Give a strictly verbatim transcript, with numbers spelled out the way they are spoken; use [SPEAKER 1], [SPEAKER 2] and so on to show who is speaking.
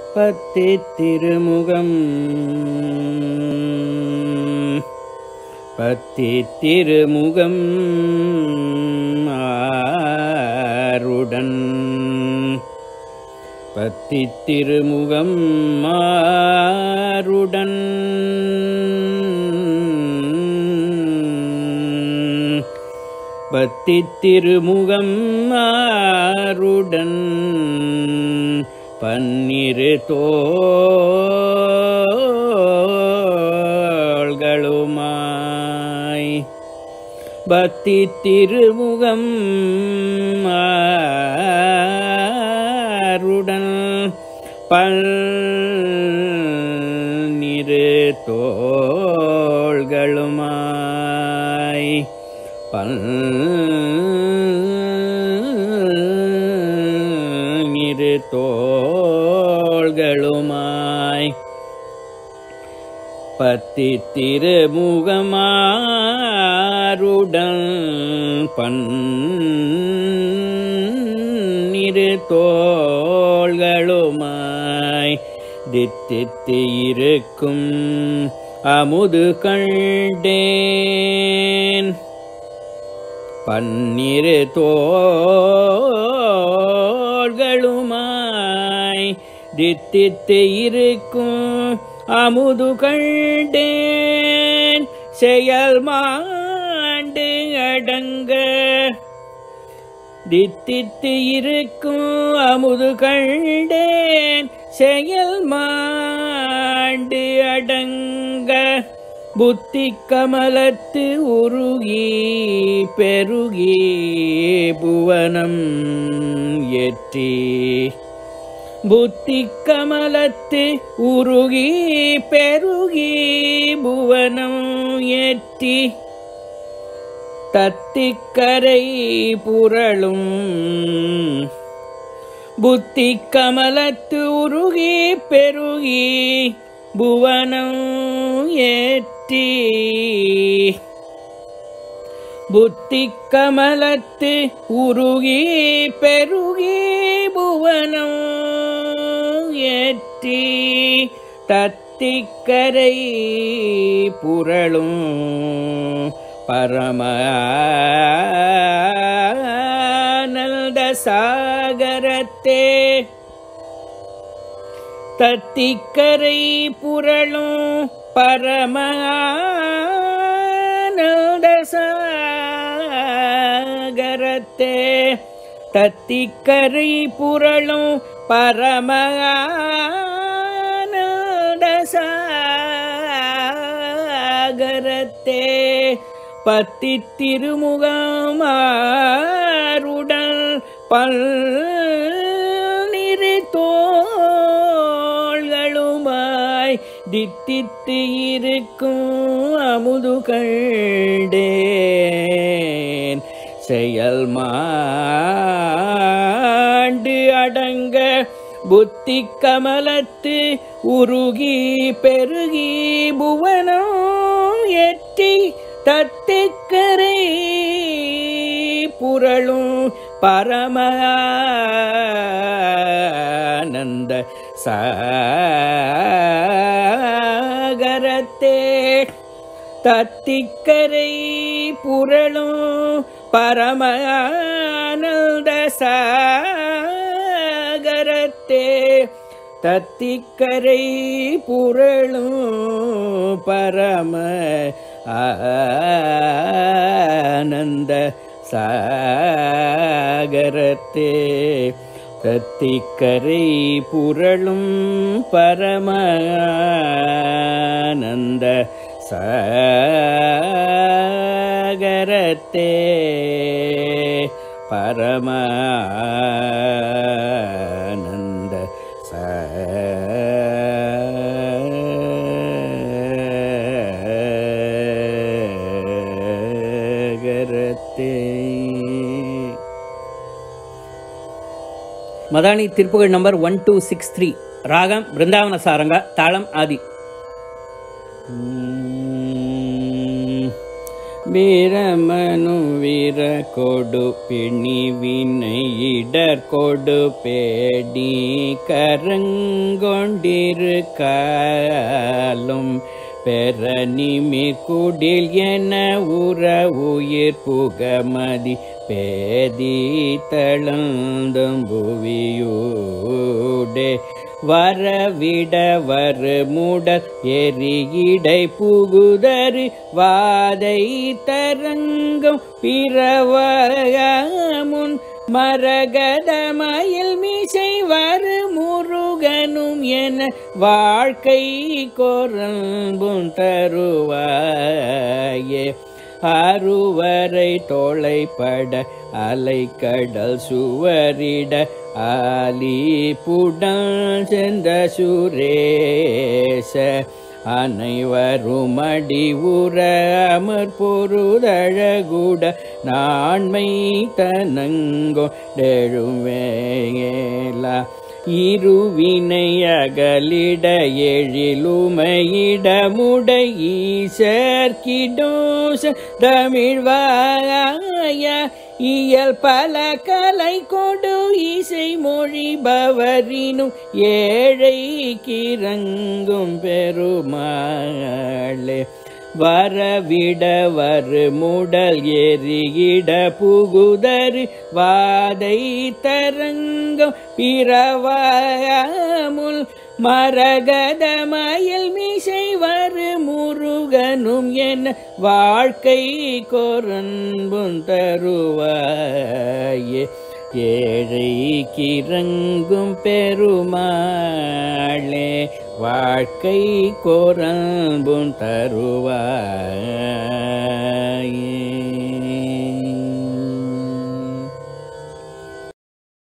[SPEAKER 1] பத்தி திருமுகம் பத்தி திருமுகம் ஆருடன் பத்தி திருமுகம் ஆருடன் பத்தி திருமுகம் ஆருடன் பன்னிரு தோள்களுமாய் பத்தி திருமுகம் ஆருடன் பன்னிரு தோள்களுமாய் பன்னிரு தோள்களுமாய் பத்தி திருமுகமாருடன் பன்னிரு தோள்களுமாய் தித்தித்து இருக்கும் அமுது கண்டேன் பன்னிரு தோள்களுமாய் தித்தித்து இருக்கும் அமுது கண்டேன் செயல் மாண்டு அடங்க தித்தித்து இருக்கும் அமுது கண்டேன் செயல் மாண்டு அடங்க புத்தி கமலத்து உருகி பெருகி புவனம் ஏற்றி புத்தி கமலத்து உருகி பெருகி புவனம் ஏற்றி தத்திக்கரை புரளும் புத்தி கமலத்து உருகி பெருகி புவனம் ஏற்றி புத்தி கமலத்து உருகி பெருகி புவனம் ஏற்றி தத்திக்கரை புரளும் பரமானந்த சாகரத்தே தத்திக்கரை புரளும் பரமானந்த சாகரத்தே தத்திக்கரை புரளும் பரமானந்த சாகரத்தே பத்தி திருமுகமாருடன் பன்னிரு தோள்களுமாய் தித்தித்து இருக்கும் அமுது கண்டேன் செயல் மாண்டு அடங்க புத்தி கமலத்து உருகி பெருகி புவனம் ஏற்றி தத்திக்கரை புரளும் பரமானந்த சாகரத்தே தத்திக்கரை புரளும் பரமானந்த சாகரத்தே தத்திக்கரை புரளும் பரம ஆனந்த சாகரத்தே தத்திக்கரை புரளும் பரமானந்த சாகரத்தே பரமானந்த சாகரத்தே. மதானி Thiruppugazh number one two six three. ராகம் பிருந்தாவன சாரங்கா, தாளம் ஆதி. வீரமனும் வீர கொடு பிணி வினை இடர் கொடு பேடி கரங்கொண்டிரு காலும் பெற நிமிர் குடில் என உற உயிர் புகமதி பேதி தளந்தும் புவியூடே வரவிட வரு முடல் எரியிடை புகுதரு வாதை தரங்கம் பிறவமுன் மரகதமயில் மிசை வரு முருகனும் என வாழ்க்கை கொரம்பும் தருவாயே அருவரை தொலைப்பட அலைக்கடல் சுவரிட ஆலி புடன் சென்ற சுரேச அனைவரும் அடி உற அமர் பொருதழகுட நான்மை தனங்கொண்டெழுவேலா இருவினை அகலிட எழிலுமையிட முடை ஈசர்கிடோச தமிழ்வாய இயல் பல கலை கொடு இசை மொழிபவரினும் ஏழை கிறங்கும் பெருமாளே வரவிட வரு முடல் எரியிட புகுதரு வாதை தரங்கம் பிறவாமுல் மரகதமயில் மிசை வரு முருகனும் என வாழ்க்கை கொரன்பும் தருவாயே ஏழை கிறங்கும் பெருமாளே வாழ்க்கை கொரன்பும் தருவாயே.